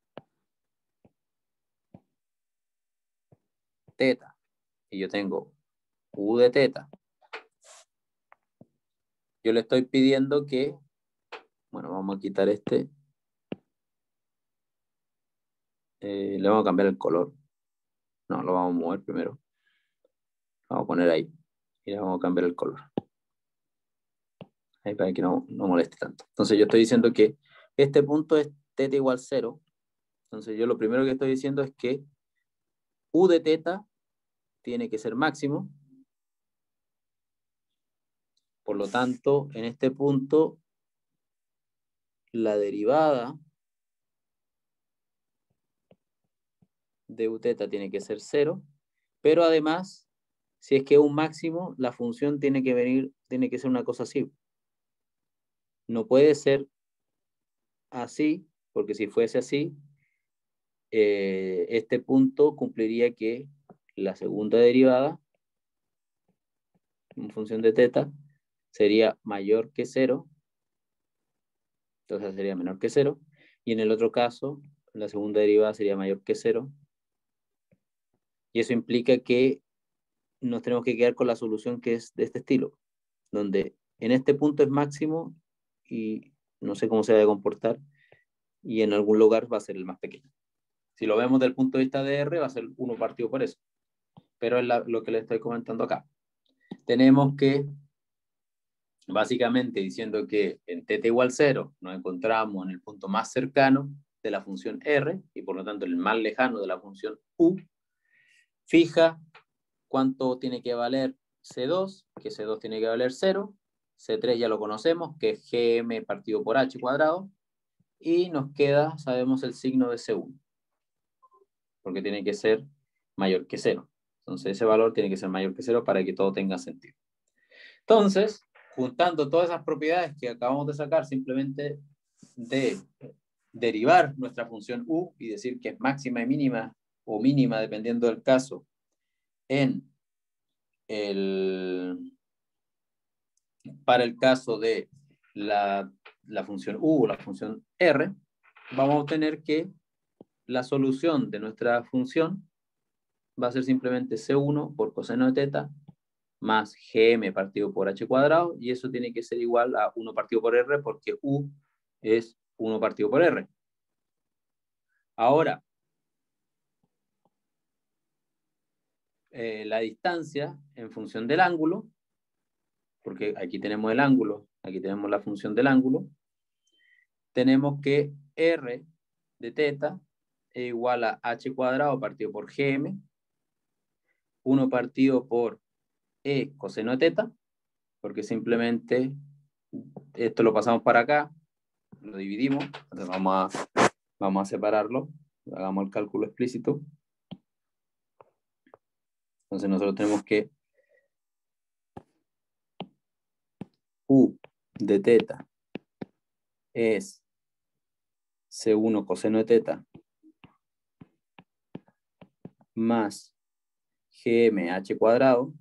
B: teta, y yo tengo u de teta, yo le estoy pidiendo que, bueno, vamos a quitar este, eh, le vamos a cambiar el color, no, lo vamos a mover primero, vamos a poner ahí, y le vamos a cambiar el color, ahí para que no, no moleste tanto. Entonces yo estoy diciendo que este punto es teta igual cero, entonces yo lo primero que estoy diciendo es que u de teta tiene que ser máximo, por lo tanto, en este punto, la derivada de u teta tiene que ser cero, pero además, si es que es un máximo, la función tiene que venir, tiene que ser una cosa así. No puede ser así, porque si fuese así, eh, este punto cumpliría que la segunda derivada en función de teta sería mayor que cero, entonces sería menor que cero, y en el otro caso, la segunda derivada sería mayor que cero, y eso implica que nos tenemos que quedar con la solución que es de este estilo, donde en este punto es máximo y no sé cómo se va a comportar, y en algún lugar va a ser el más pequeño. Si lo vemos desde el punto de vista de R, va a ser uno partido por eso. Pero es la, lo que les estoy comentando acá. Tenemos que, básicamente diciendo que en teta igual cero, nos encontramos en el punto más cercano de la función R, y por lo tanto el más lejano de la función U, fija cuánto tiene que valer C dos, que C dos tiene que valer cero, C tres ya lo conocemos, que es Gm partido por H cuadrado, y nos queda, sabemos, el signo de C uno, porque tiene que ser mayor que cero. Entonces ese valor tiene que ser mayor que cero para que todo tenga sentido. Entonces, juntando todas esas propiedades que acabamos de sacar simplemente de derivar nuestra función U y decir que es máxima y mínima, o mínima dependiendo del caso, en el, para el caso de la, la función U o la función R, vamos a obtener que la solución de nuestra función va a ser simplemente C uno por coseno de teta más Gm partido por H cuadrado, y eso tiene que ser igual a uno partido por R, porque U es uno partido por R. Ahora, eh, la distancia en función del ángulo, porque aquí tenemos el ángulo, aquí tenemos la función del ángulo, tenemos que R de teta es igual a H cuadrado partido por Gm, uno partido por E coseno de teta, porque simplemente esto lo pasamos para acá, lo dividimos, entonces vamos a, vamos a separarlo, hagamos el cálculo explícito. Entonces nosotros tenemos que U de teta es C uno coseno de teta más Gmh cuadrado,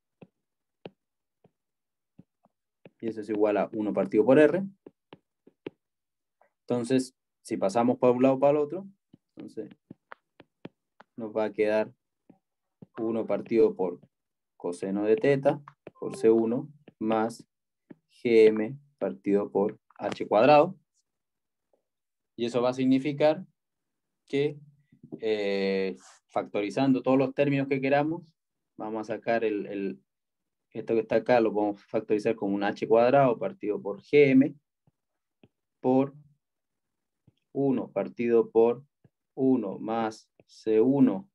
B: y eso es igual a uno partido por R. Entonces, si pasamos para un lado para el otro, entonces nos va a quedar uno partido por coseno de teta por C uno más Gm partido por H cuadrado. Y eso va a significar que eh, factorizando todos los términos que queramos, vamos a sacar el, el, esto que está acá, lo podemos factorizar como un H cuadrado partido por Gm por uno partido por uno más C uno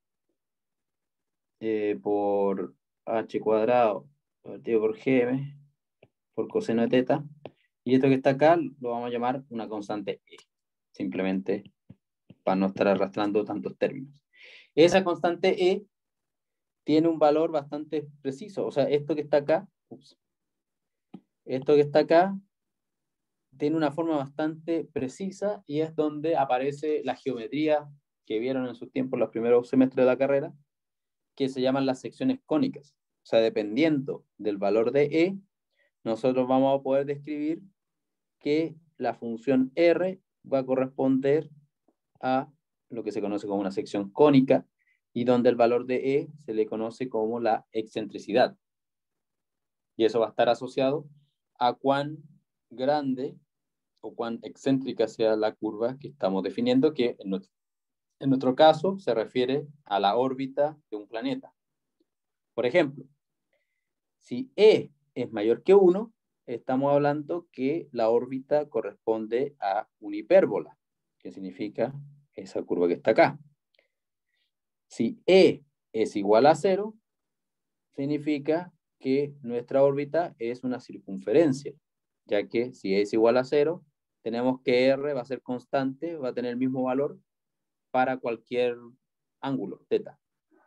B: eh, por H cuadrado partido por Gm por coseno de teta. Y esto que está acá lo vamos a llamar una constante E, simplemente para no estar arrastrando tantos términos. Esa constante E tiene un valor bastante preciso. O sea, esto que está acá, ups, esto que está acá, tiene una forma bastante precisa y es donde aparece la geometría que vieron en sus tiempos los primeros semestres de la carrera, que se llaman las secciones cónicas. sea, dependiendo del valor de E, nosotros vamos a poder describir que la función R va a corresponder a lo que se conoce como una sección cónica, y donde el valor de E se le conoce como la excentricidad. Y eso va a estar asociado a cuán grande o cuán excéntrica sea la curva que estamos definiendo, que en nuestro, en nuestro caso se refiere a la órbita de un planeta. Por ejemplo, si E es mayor que uno, estamos hablando que la órbita corresponde a una hipérbola, que significa esa curva que está acá. Si E es igual a cero, significa que nuestra órbita es una circunferencia, ya que si E es igual a cero, tenemos que R va a ser constante, va a tener el mismo valor para cualquier ángulo, θ.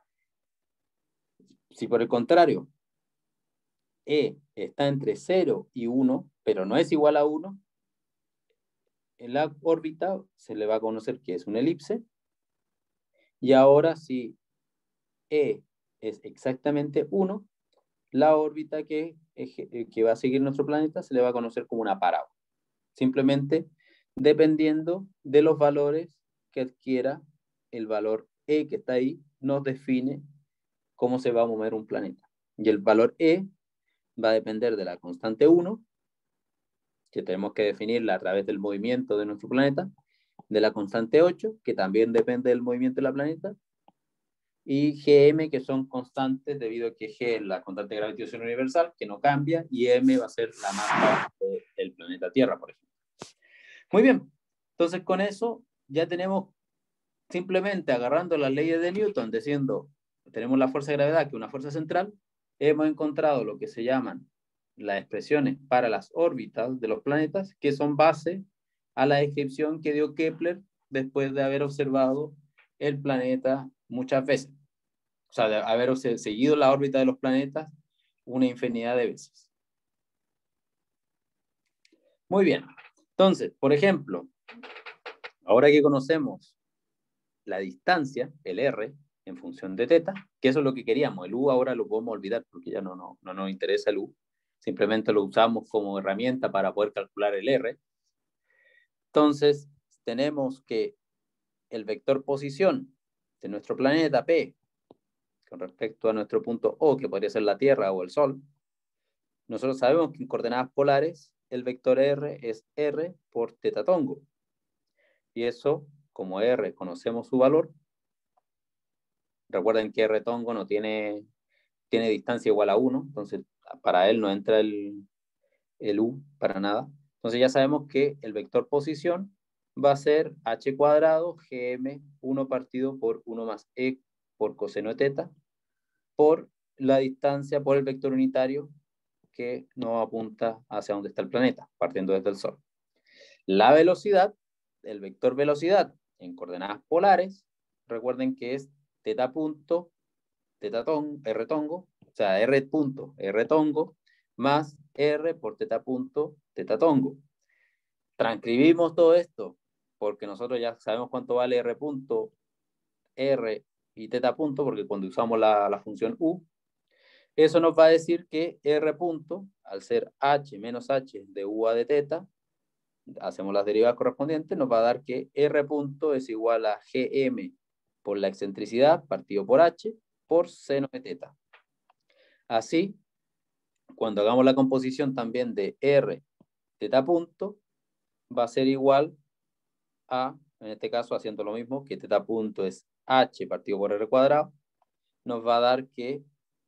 B: Si por el contrario, E está entre cero y uno, pero no es igual a uno, en la órbita se le va a conocer que es una elipse. Y ahora si E es exactamente uno, la órbita que, que va a seguir nuestro planeta se le va a conocer como una parábola. Simplemente dependiendo de los valores que adquiera el valor E que está ahí, nos define cómo se va a mover un planeta. Y el valor E va a depender de la constante uno, que tenemos que definirla a través del movimiento de nuestro planeta, de la constante ocho, que también depende del movimiento de la planeta, y Gm, que son constantes debido a que G es la constante de gravitación universal, que no cambia, y M va a ser la masa del planeta Tierra, por ejemplo. Muy bien, entonces con eso ya tenemos, simplemente agarrando las leyes de Newton, diciendo, tenemos la fuerza de gravedad, que es una fuerza central, hemos encontrado lo que se llaman las expresiones para las órbitas de los planetas, que son base a la descripción que dio Kepler después de haber observado el planeta muchas veces. O sea, de haber seguido la órbita de los planetas una infinidad de veces. Muy bien. Entonces, por ejemplo, ahora que conocemos la distancia, el R, en función de θ, que eso es lo que queríamos. El U ahora lo podemos olvidar porque ya no, no, no nos interesa el U. Simplemente lo usamos como herramienta para poder calcular el R. Entonces, tenemos que el vector posición de nuestro planeta P con respecto a nuestro punto O, que podría ser la Tierra o el Sol, nosotros sabemos que en coordenadas polares el vector R es R por θ tongo. Y eso, como R conocemos su valor, recuerden que R tongo no tiene, tiene distancia igual a uno, entonces para él no entra el, el U para nada. Entonces ya sabemos que el vector posición va a ser h cuadrado gm uno partido por uno más e por coseno de θ por la distancia por el vector unitario que nos apunta hacia donde está el planeta, partiendo desde el Sol. La velocidad, el vector velocidad en coordenadas polares, recuerden que es θ punto, θ tongo, r tongo, o sea, r punto, r tongo, más r por θ punto, θ tongo. Transcribimos todo esto, porque nosotros ya sabemos cuánto vale r punto, r y θ punto, porque cuando usamos la, la función u, eso nos va a decir que r punto, al ser h menos h de u a de θ, hacemos las derivadas correspondientes, nos va a dar que r punto es igual a gm por la excentricidad partido por h por seno de θ. Así, cuando hagamos la composición también de r θ punto, va a ser igual a, en este caso haciendo lo mismo, que θ punto es h partido por r cuadrado, nos va a dar que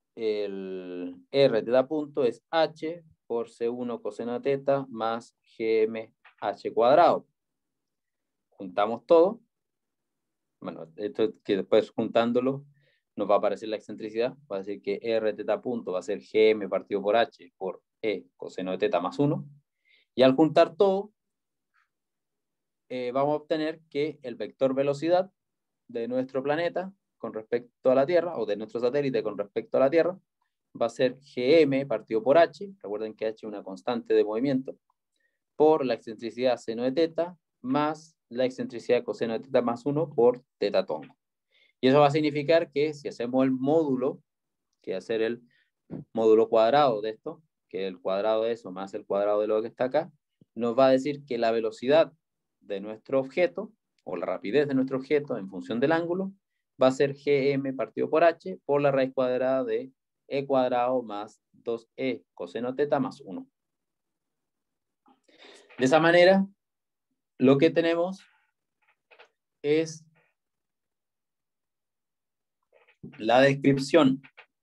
B: el r θ punto es h por c uno coseno de θ más gm h cuadrado. Juntamos todo. Bueno, esto que después juntándolo nos va a aparecer la excentricidad. Va a decir que r θ punto va a ser gm partido por h por e coseno de θ más uno. Y al juntar todo, eh, vamos a obtener que el vector velocidad de nuestro planeta con respecto a la Tierra, o de nuestro satélite con respecto a la Tierra, va a ser gm partido por h, recuerden que h es una constante de movimiento, por la excentricidad seno de θ más la excentricidad coseno de θ más uno por θ tongo. Y eso va a significar que si hacemos el módulo, que va a ser el módulo cuadrado de esto, que el cuadrado de eso más el cuadrado de lo que está acá, nos va a decir que la velocidad de nuestro objeto, o la rapidez de nuestro objeto en función del ángulo, va a ser gm partido por h por la raíz cuadrada de e cuadrado más dos e coseno teta más uno. De esa manera, lo que tenemos es la descripción,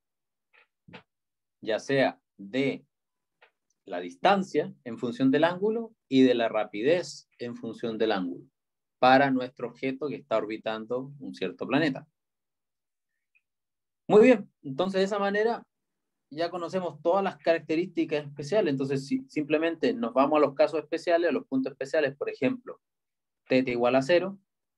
B: ya sea de la distancia en función del ángulo y de la rapidez en función del ángulo para nuestro objeto que está orbitando un cierto planeta. Muy bien, entonces de esa manera ya conocemos todas las características especiales. Entonces si simplemente nos vamos a los casos especiales, a los puntos especiales, por ejemplo, θ igual a cero,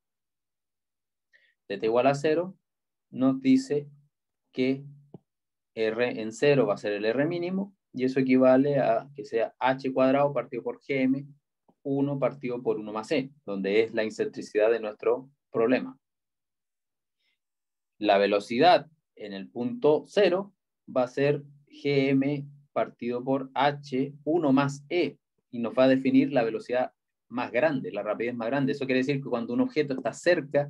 B: θ igual a cero, nos dice que R en cero va a ser el R mínimo, y eso equivale a que sea H cuadrado partido por Gm, uno partido por uno más E, donde es la incentricidad de nuestro problema. La velocidad en el punto cero va a ser Gm partido por H, uno más E, y nos va a definir la velocidad más grande, la rapidez más grande. Eso quiere decir que cuando un objeto está cerca,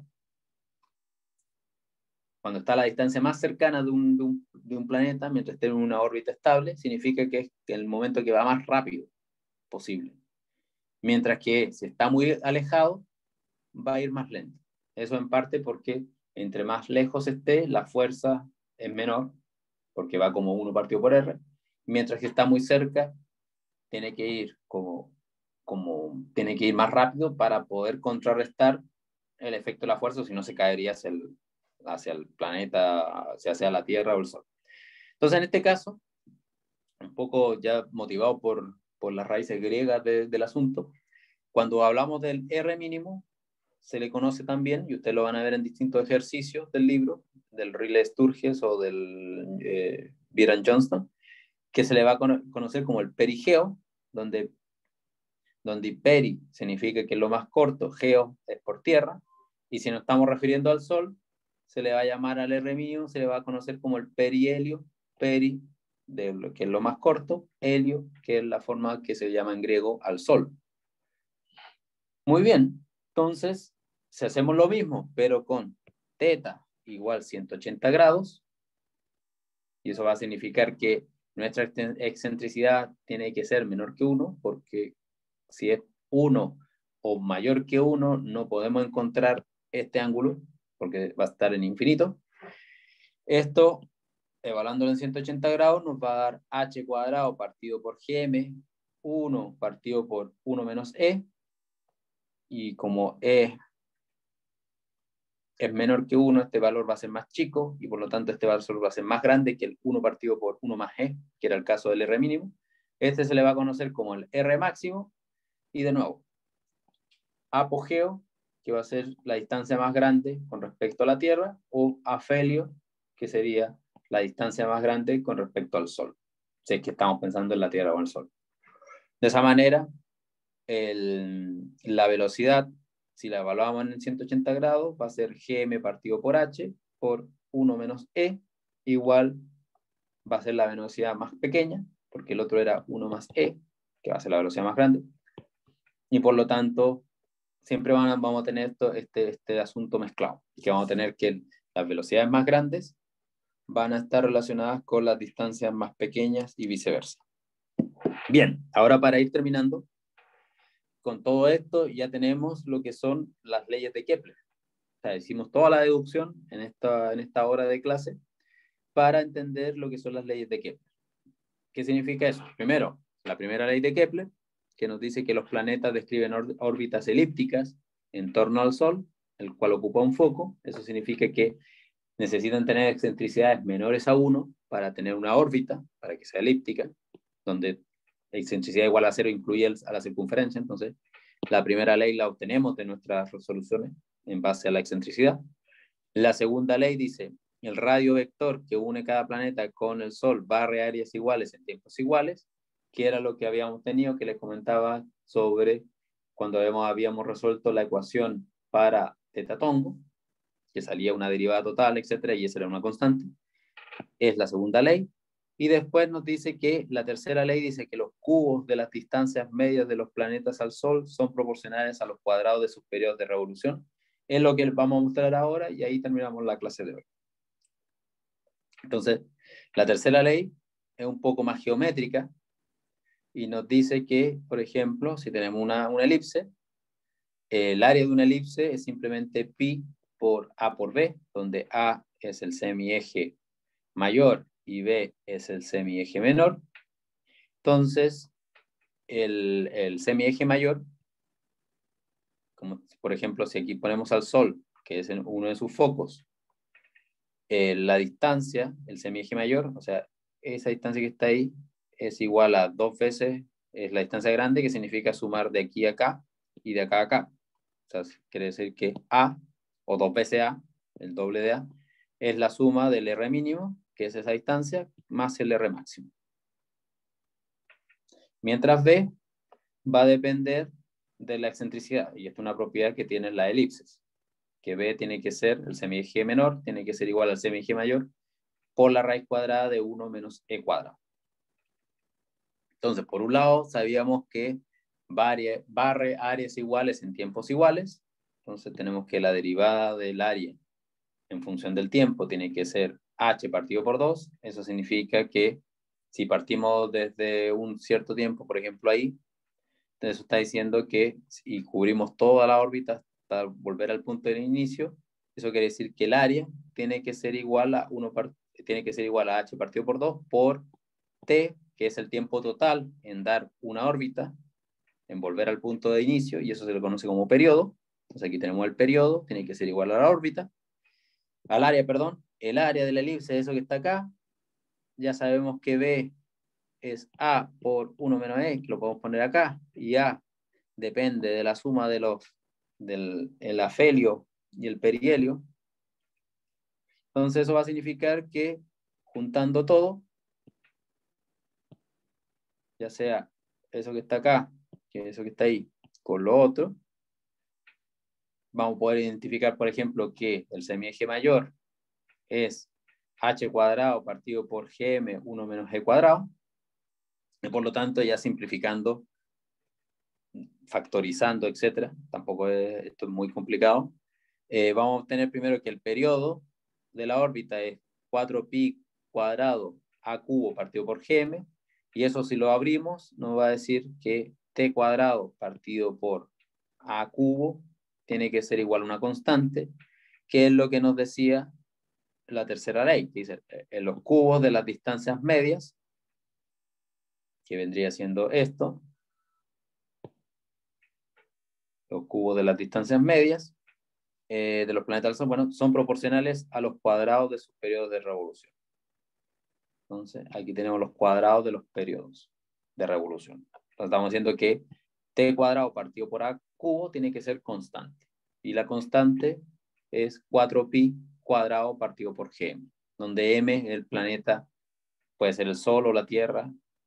B: cuando está a la distancia más cercana de un, de, un, de un planeta, mientras esté en una órbita estable, significa que es el momento que va más rápido posible. Mientras que si está muy alejado, va a ir más lento. Eso en parte porque entre más lejos esté, la fuerza es menor, porque va como uno partido por R, mientras que está muy cerca, tiene que ir como, como tiene que ir más rápido para poder contrarrestar el efecto de la fuerza, si no se caería hacia el, hacia el planeta, hacia, hacia la Tierra o el Sol. Entonces, en este caso, un poco ya motivado por, por las raíces griegas de, del asunto, cuando hablamos del R mínimo, se le conoce también, y ustedes lo van a ver en distintos ejercicios del libro, del Riley Sturges o del eh, Byron Johnston, que se le va a conocer como el perigeo, donde, donde peri significa que es lo más corto, geo es por tierra, y si nos estamos refiriendo al Sol, se le va a llamar al R mínimo, se le va a conocer como el perihelio, peri, de lo que es lo más corto, helio, que es la forma que se llama en griego al Sol. Muy bien, entonces, si hacemos lo mismo, pero con θ igual ciento ochenta grados, y eso va a significar que nuestra excentricidad tiene que ser menor que uno, porque si es uno o mayor que uno, no podemos encontrar este ángulo, porque va a estar en infinito. Esto, evaluándolo en ciento ochenta grados, nos va a dar h cuadrado partido por gm, uno partido por uno menos e, y como e es menor que uno, este valor va a ser más chico, y por lo tanto este valor va a ser más grande que el uno partido por uno más e, que era el caso del R mínimo. Este se le va a conocer como el R máximo, y de nuevo, apogeo, que va a ser la distancia más grande con respecto a la Tierra, o afelio, que sería la distancia más grande con respecto al Sol, si es que estamos pensando en la Tierra o el Sol. De esa manera, el, la velocidad, si la evaluamos en ciento ochenta grados, va a ser Gm partido por H por uno menos E, igual va a ser la velocidad más pequeña, porque el otro era uno más E, que va a ser la velocidad más grande, y por lo tanto siempre van a, vamos a tener esto, este, este asunto mezclado, que vamos a tener que las velocidades más grandes van a estar relacionadas con las distancias más pequeñas y viceversa. Bien, ahora para ir terminando, con todo esto ya tenemos lo que son las leyes de Kepler. O sea, hicimos toda la deducción en esta, en esta hora de clase para entender lo que son las leyes de Kepler. ¿Qué significa eso? Primero, la primera ley de Kepler, que nos dice que los planetas describen órbitas elípticas en torno al Sol, el cual ocupa un foco. Eso significa que necesitan tener excentricidades menores a uno para tener una órbita, para que sea elíptica, donde la excentricidad igual a cero incluye a la circunferencia. Entonces, la primera ley la obtenemos de nuestras resoluciones en base a la excentricidad. La segunda ley dice: el radio vector que une cada planeta con el Sol barre áreas iguales en tiempos iguales, que era lo que habíamos tenido, que les comentaba sobre cuando habíamos, habíamos resuelto la ecuación para θ tongo, que salía una derivada total, etcétera, y esa era una constante. Es la segunda ley. Y después nos dice que la tercera ley dice que los cubos de las distancias medias de los planetas al Sol son proporcionales a los cuadrados de sus periodos de revolución. Es lo que vamos a mostrar ahora y ahí terminamos la clase de hoy. Entonces, la tercera ley es un poco más geométrica y nos dice que, por ejemplo, si tenemos una, una elipse, el área de una elipse es simplemente pi por A por B, donde A es el semieje mayor y B es el semieje menor. Entonces, el, el semieje mayor, como por ejemplo, si aquí ponemos al Sol, que es uno de sus focos, eh, la distancia, el semieje mayor, o sea, esa distancia que está ahí, es igual a dos veces, es la distancia grande, que significa sumar de aquí a acá y de acá a acá. O sea, quiere decir que A, o dos veces A, el doble de A, es la suma del R mínimo, que es esa distancia, más el R máximo. Mientras B va a depender de la excentricidad, y esta es una propiedad que tienen las elipses, que B tiene que ser, el semieje menor, tiene que ser igual al semieje mayor, por la raíz cuadrada de uno menos E cuadrado. Entonces, por un lado, sabíamos que barre, barre áreas iguales en tiempos iguales, entonces tenemos que la derivada del área en función del tiempo tiene que ser h partido por dos, eso significa que si partimos desde un cierto tiempo, por ejemplo ahí, entonces está diciendo que si cubrimos toda la órbita hasta volver al punto de inicio, eso quiere decir que el área tiene que ser igual a uno tiene que ser igual a h partido por dos por t, que es el tiempo total en dar una órbita, en volver al punto de inicio, y eso se le conoce como periodo. Entonces aquí tenemos el periodo, tiene que ser igual a la órbita, al área, perdón, el área de la elipse, eso que está acá, ya sabemos que B es A por uno menos E, que lo podemos poner acá, y A depende de la suma de los, del el afelio y el perihelio. Entonces eso va a significar que juntando todo, ya sea eso que está acá, que eso que está ahí, con lo otro, vamos a poder identificar, por ejemplo, que el semieje mayor es h cuadrado partido por gm uno menos g cuadrado, y por lo tanto ya simplificando, factorizando, etcétera, tampoco es, esto es muy complicado, eh, vamos a obtener primero que el periodo de la órbita es cuatro pi cuadrado a cubo partido por gm, y eso si lo abrimos nos va a decir que t cuadrado partido por a cubo tiene que ser igual a una constante, que es lo que nos decía la tercera ley, que dice en los cubos de las distancias medias, que vendría siendo esto, los cubos de las distancias medias eh, de los planetas del Sol, bueno, son proporcionales a los cuadrados de sus periodos de revolución. Entonces, aquí tenemos los cuadrados de los periodos de revolución. Entonces, estamos diciendo que t cuadrado partido por a cubo tiene que ser constante. Y la constante es cuatro pi cuadrado partido por gm, donde m es el planeta, puede ser el Sol o la Tierra,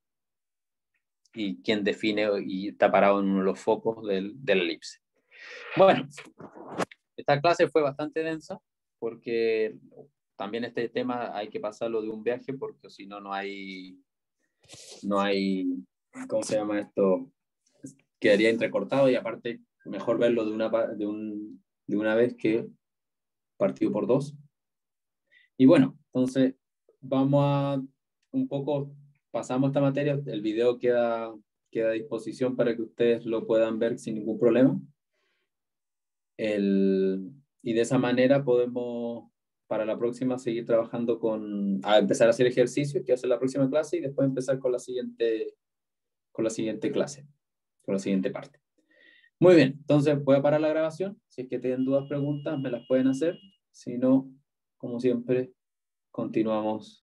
B: y quien define y está parado en uno de los focos del, de la elipse. Bueno, esta clase fue bastante densa porque también este tema hay que pasarlo de un viaje porque si no, no hay, no hay, ¿cómo se llama esto? Quedaría entrecortado y aparte mejor verlo de una, de un, de una vez que partido por dos. Y bueno, entonces vamos a un poco, pasamos esta materia, el video queda, queda a disposición para que ustedes lo puedan ver sin ningún problema. El, y de esa manera podemos para la próxima seguir trabajando con, a empezar a hacer ejercicios que hace la próxima clase y después empezar con la siguiente, con la siguiente clase, con la siguiente parte. Muy bien, entonces voy a parar la grabación. Si es que tienen dudas, preguntas, me las pueden hacer. Si no, como siempre, continuamos